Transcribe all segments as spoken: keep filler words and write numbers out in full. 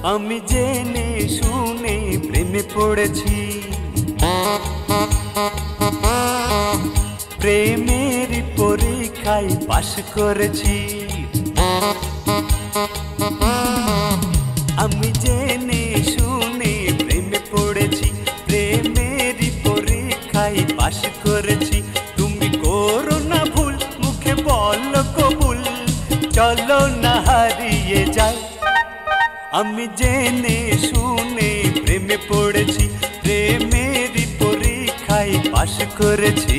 আমি জেনে শুনে প্রেমে পড়েছি, প্রেমের পরীক্ষায় পাশ করেছি। আমি জেনে শুনে প্রেমে পড়েছি, প্রেমের পরীক্ষায় পাশ করেছি। তুমি করো না ভুল, মুখে বলো কবুল, চলো না হারিয়ে যাই। আমি জেনে শুনে প্রেমে পড়েছি, প্রেমের পরীক্ষায় পাশ করেছি।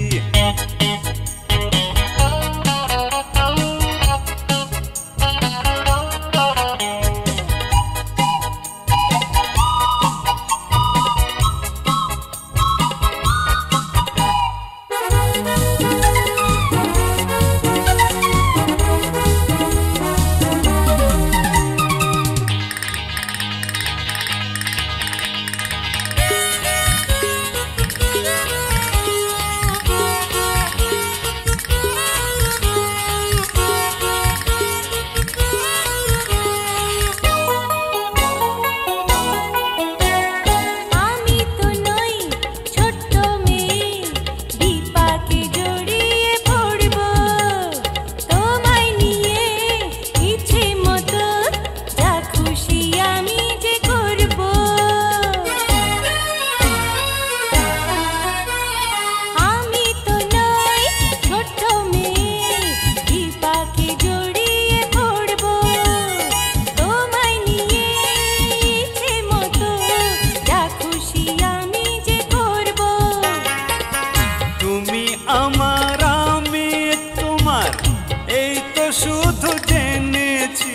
আমার আমি তোমার এই তো শুধু জেনেছি,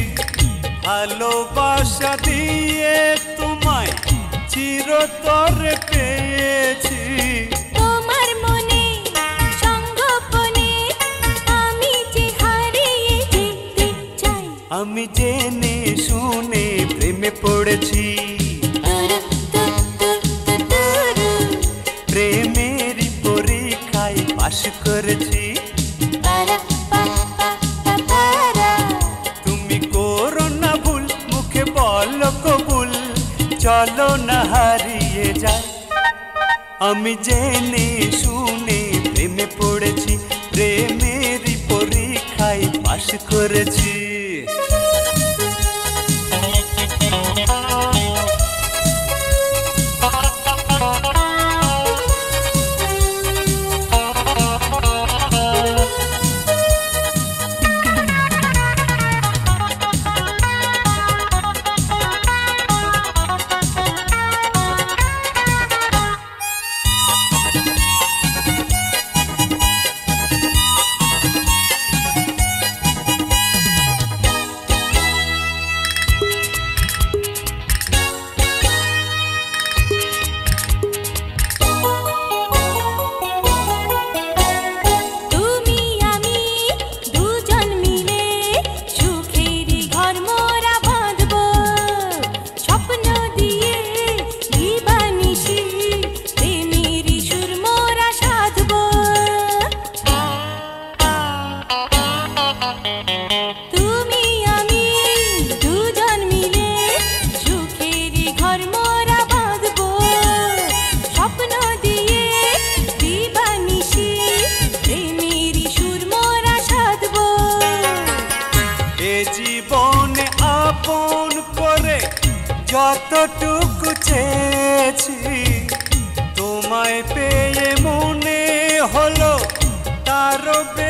ভালোবাসা দিয়ে তোমায় চিরতরে পেয়েছি। তোমার মনে সঙ্গোপনে আমি যে হারিয়ে যেতে চাই। আমি জেনে শুনে প্রেমে পড়েছি, প্রেমের পরীক্ষায় পাশ করেছি। তুমি করো না ভুল, মুখে বলো কবুল, চলো না হারিয়ে যাই। আমি জেনে শুনে প্রেমে পড়েছি, প্রেমের পরীক্ষায় পাশ করেছি। জীবনে আপন করে যতটুকু চেয়েছি, তোমায় পেয়ে মনে হলো তারও